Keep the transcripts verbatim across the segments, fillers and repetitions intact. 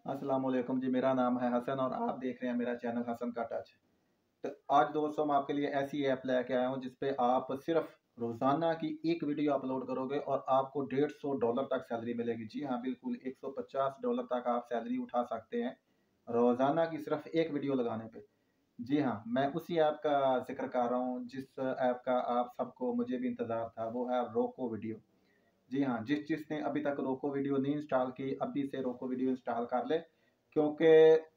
अस्सलाम वालेकुम जी। मेरा नाम है हसन और आप देख रहे हैं मेरा चैनल हसन का टच। तो आज दोस्तों मैं आपके लिए ऐसी ऐप लेके आया हूँ जिस पे आप सिर्फ रोज़ाना की एक वीडियो अपलोड करोगे और आपको डेढ़ सौ डॉलर तक सैलरी मिलेगी। जी हाँ, बिल्कुल एक सौ पचास डॉलर तक आप सैलरी उठा सकते हैं रोज़ाना की सिर्फ एक वीडियो लगाने पे। जी हाँ, मैं उसी ऐप का ज़िक्र कर रहा हूँ जिस ऐप का आप सबको, मुझे भी इंतज़ार था, वो है रोको वीडियो। जी हाँ, जिस जिसने अभी तक रोको वीडियो नहीं इंस्टॉल की, अभी से रोको वीडियो इंस्टॉल कर ले, क्योंकि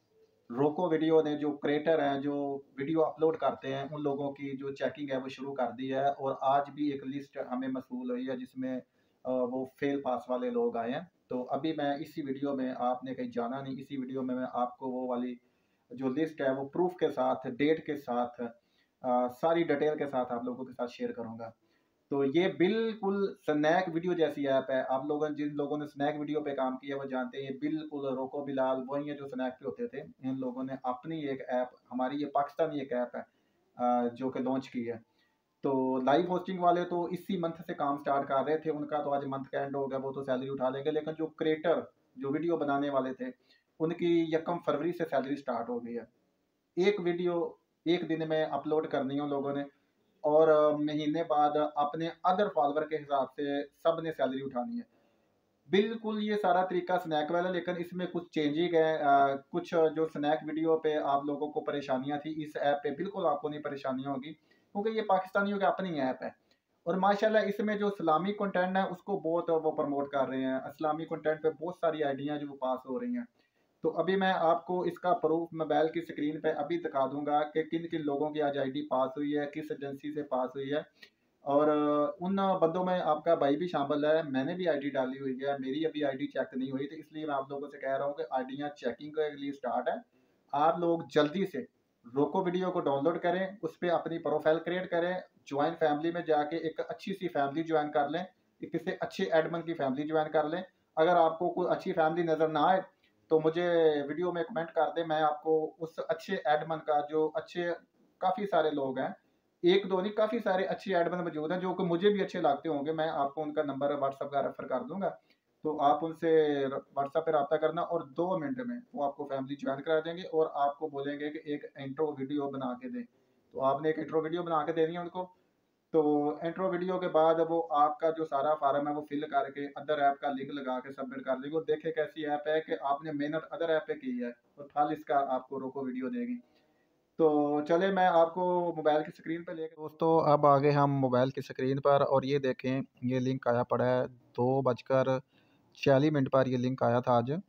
रोको वीडियो ने, जो क्रिएटर हैं, जो वीडियो अपलोड करते हैं, उन लोगों की जो चेकिंग है वो शुरू कर दी है और आज भी एक लिस्ट हमें मसूल हुई है जिसमें अ, वो फेल पास वाले लोग आए हैं। तो अभी मैं इसी वीडियो में, आपने कहीं जाना नहीं, इसी वीडियो में मैं आपको वो वाली जो लिस्ट है वो प्रूफ के साथ, डेट के साथ, अ, सारी डिटेल के साथ आप लोगों के साथ शेयर करूँगा। तो ये बिल्कुल स्नैक वीडियो जैसी ऐप है। आप लोगों ने, जिन लोगों ने स्नैक वीडियो पे काम किया, वो जानते हैं ये बिल्कुल रोको बिलाल वही है जो स्नैक पे होते थे। इन लोगों ने अपनी एक ऐप, हमारी ये पाकिस्तानी एक ऐप है, अ, जो कि लॉन्च की है। तो लाइव होस्टिंग वाले तो इसी मंथ से काम स्टार्ट कर रहे थे, उनका तो आज मंथ का एंड हो गया, वो तो सैलरी उठा लेंगे। लेकिन जो क्रिएटर, जो वीडियो बनाने वाले थे, उनकी यकम फरवरी से सैलरी स्टार्ट हो गई है। एक वीडियो एक दिन में अपलोड करनी है उन लोगों ने और अ, महीने बाद अपने अदर फॉलोवर के हिसाब से सब ने सैलरी उठानी है। बिल्कुल ये सारा तरीका स्नैक वाला है, लेकिन इसमें कुछ चेंजिंग है। अ, कुछ जो स्नैक वीडियो पे आप लोगों को परेशानियां थी, इस ऐप पे बिल्कुल आपको नहीं परेशानियां होगी, क्योंकि ये पाकिस्तानियों की अपनी ऐप है। और माशाल्लाह इसमें जो इस्लामी कंटेंट है उसको बहुत वो प्रमोट कर रहे हैं। इस्लामी कंटेंट पे बहुत सारी आइडिया जो पास हो रही हैं। तो अभी मैं आपको इसका प्रूफ मोबाइल की स्क्रीन पे अभी दिखा दूंगा कि किन किन लोगों की आज आईडी पास हुई है, किस एजेंसी से पास हुई है। और अ, उन बंदों में आपका भाई भी शामिल है। मैंने भी आईडी डाली हुई है, मेरी अभी आईडी चेक नहीं हुई, तो इसलिए मैं आप लोगों से कह रहा हूँ कि आईडियाँ चेकिंग के लिए स्टार्ट है। आप लोग जल्दी से रोको वीडियो को डाउनलोड करें, उस पर अपनी प्रोफाइल क्रिएट करें, ज्वाइन फैमिली में जाके एक अच्छी सी फैमिली ज्वाइन कर लें, किसी अच्छे एडमन की फैमिली ज्वाइन कर लें। अगर आपको कोई अच्छी फैमिली नज़र ना आए तो मुझे वीडियो में कमेंट कर दें, मैं आपको उस अच्छे एडमन का, जो अच्छे काफ़ी सारे लोग हैं, एक दो नहीं, काफ़ी सारे अच्छे एडमिन मौजूद हैं जो कि मुझे भी अच्छे लगते होंगे, मैं आपको उनका नंबर व्हाट्सएप का रेफर कर दूंगा। तो आप उनसे व्हाट्सएप पे रब्ता करना और दो मिनट में वो आपको फैमिली ज्वाइन करा देंगे और आपको बोलेंगे कि एक इंट्रो वीडियो बना के दें। तो आपने एक इंट्रो वीडियो बना के देनी है उनको। तो इंट्रो वीडियो के बाद वो आपका जो सारा फार्म है वो फिल करके अदर ऐप का लिंक लगा के सबमिट कर देंगे। देखे कैसी ऐप है कि आपने मेहनत अदर ऐप पे की है और फल इसका आपको रोको वीडियो देगी। तो चले मैं आपको मोबाइल की स्क्रीन पे लेके, दोस्तों अब आगे हम मोबाइल की स्क्रीन पर, और ये देखें ये लिंक आया पड़ा है, दो बजकर छियालीस मिनट पर ये लिंक आया था आज।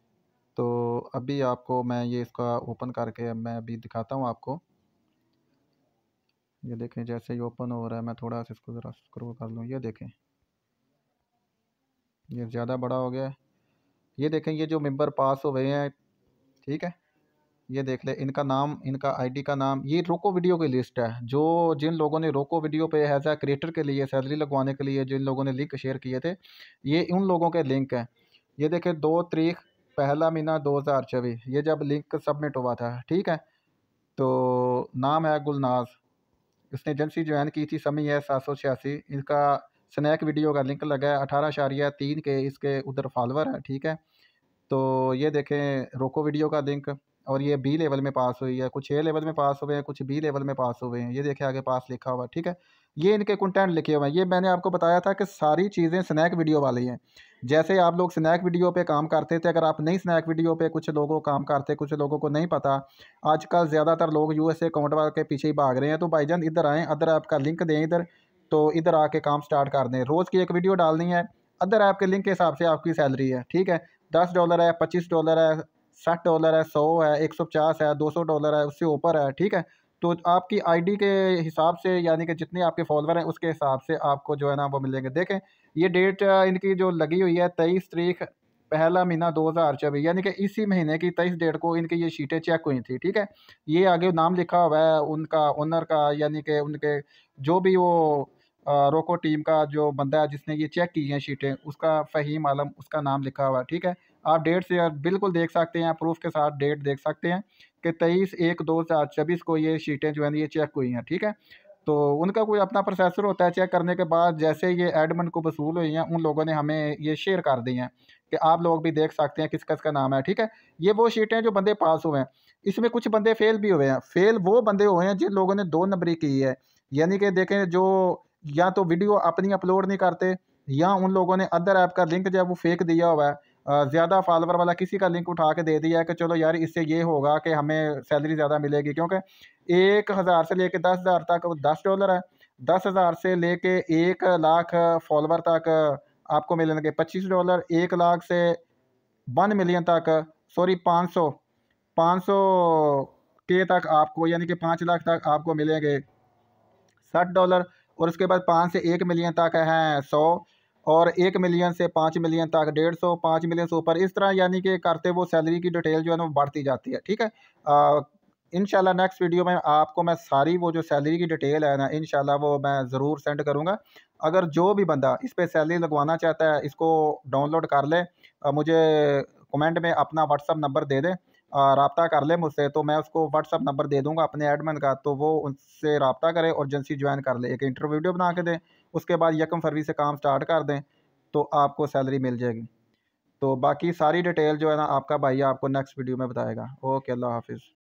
तो अभी आपको मैं ये इसका ओपन करके मैं अभी दिखाता हूँ आपको। ये देखें जैसे ही ओपन हो रहा है, मैं थोड़ा सा इसको ज़रा स्क्रॉल कर लूँ, ये देखें ये ज़्यादा बड़ा हो गया है। ये देखें ये जो मेंबर पास हो गए हैं, ठीक है, ये देख ले इनका नाम, इनका आईडी का नाम, ये रोको वीडियो की लिस्ट है। जो जिन लोगों ने रोको वीडियो पे एज आ क्रिएटर के लिए सैलरी लगवाने के लिए जिन लोगों ने लिंक शेयर किए थे, ये उन लोगों के लिंक हैं। ये देखें दो तारीख पहला महीना दो हज़ार चौबीस, ये जब लिंक सबमिट हुआ था, ठीक है। तो नाम है गुलनाज, इसने एजेंसी ज्वाइन की थी, समी है सात सौ छियासी, इसका स्नैक वीडियो का लिंक लगा है, अठारह शारिया तीन के इसके उधर फॉलोवर है, ठीक है। तो ये देखें रोको वीडियो का लिंक, और ये बी लेवल में पास हुई है, कुछ ए लेवल में पास हुए हैं, कुछ बी लेवल में पास हुए हैं। ये देखें आगे पास लिखा हुआ है, ठीक है। ये इनके कंटेंट लिखे हुए हैं। ये मैंने आपको बताया था कि सारी चीज़ें स्नैक वीडियो वाली हैं। जैसे आप लोग स्नैक वीडियो पे काम करते थे, अगर आप नहीं स्नैक वीडियो पे, कुछ लोगों काम करते, कुछ लोगों को नहीं पता। आजकल ज़्यादातर लोग यूएसए अकाउंट वाले के पीछे ही भाग रहे हैं। तो भाईजान इधर आएँ, अदर ऐप का लिंक दें इधर, तो इधर आके काम स्टार्ट कर दें। रोज़ की एक वीडियो डालनी है, अदर ऐप के लिंक के हिसाब से आपकी सैलरी है, ठीक है। दस डॉलर है, पच्चीस डॉलर है, साठ डॉलर है, सौ है, एक सौ पचास है, दो सौ डॉलर है, उससे ऊपर है, ठीक है। तो आपकी आईडी के हिसाब से, यानी कि जितने आपके फॉलोवर हैं उसके हिसाब से आपको जो है ना वो मिलेंगे। देखें ये डेट इनकी जो लगी हुई है, तेईस तारीख पहला महीना दो हज़ार चौबीस, यानी कि इसी महीने की तेईस डेट को इनकी ये शीटें चेक हुई थी, ठीक है। ये आगे नाम लिखा हुआ है उनका, ओनर का, यानी कि उनके जो भी वो अ, रोको टीम का जो बंदा है जिसने ये चेक की हैं शीटें, उसका फ़हीम आलम, उसका नाम लिखा हुआ है, ठीक है। आप डेट से बिल्कुल देख सकते हैं, प्रूफ के साथ डेट देख सकते हैं कि तेईस एक दो हज़ार चौबीस को ये शीटें जो है ये चेक हुई हैं, ठीक है। तो उनका कोई अपना प्रोसेसर होता है। चेक करने के बाद जैसे ये एडमिन को वसूल हुई हैं, उन लोगों ने हमें ये शेयर कर दी हैं कि आप लोग भी देख सकते हैं किसका किसका नाम है। ठीक है, ये वो शीटें हैं जो बंदे पास हुए हैं। इसमें कुछ बंदे फेल भी हुए हैं। फेल वो बंदे हुए हैं जिन लोगों ने दो नंबरी की है, यानी कि देखें जो या तो वीडियो अपनी अपलोड नहीं करते, या उन लोगों ने अदर ऐप का लिंक जो है वो फेक दिया हुआ है। अ, ज़्यादा फॉलोवर वाला किसी का लिंक उठा के दे दिया है कि चलो यार इससे ये होगा कि हमें सैलरी ज़्यादा मिलेगी, क्योंकि एक हज़ार से लेके दस हज़ार तक वो दस डॉलर है। दस हज़ार से लेके एक लाख फॉलोवर तक आपको मिलेंगे पच्चीस डॉलर। एक लाख से वन मिलियन तक, सॉरी पाँच सौ पाँच सौ के तक आपको, यानी कि पाँच लाख तक आपको मिलेंगे साठ डॉलर। और उसके बाद पाँच से एक मिलियन तक हैं सौ, और एक मिलियन से पाँच मिलियन तक डेढ़ सौ, पाँच मिलियन से ऊपर, इस तरह यानी कि करते वो सैलरी की डिटेल जो है ना वो बढ़ती जाती है। ठीक है, इंशाल्लाह नेक्स्ट वीडियो में आपको मैं सारी वो जो सैलरी की डिटेल है ना, इंशाल्लाह वो मैं ज़रूर सेंड करूँगा। अगर जो भी बंदा इस पर सैलरी लगवाना चाहता है इसको डाउनलोड कर ले, अ, मुझे कमेंट में अपना व्हाट्सअप नंबर दे दे, रब्ता कर ले मुझसे, तो मैं उसको व्हाट्सअप नंबर दे दूंगा अपने एडमिन का, तो वो उनसे रब्ता करे और एजेंसी ज्वाइन कर ले, एक इंटरव्यू वीडियो बना के दें, उसके बाद यकम फरवरी से काम स्टार्ट कर दें तो आपको सैलरी मिल जाएगी। तो बाकी सारी डिटेल जो है ना आपका भाई आपको नेक्स्ट वीडियो में बताएगा। ओके, अल्लाह हाफिज़।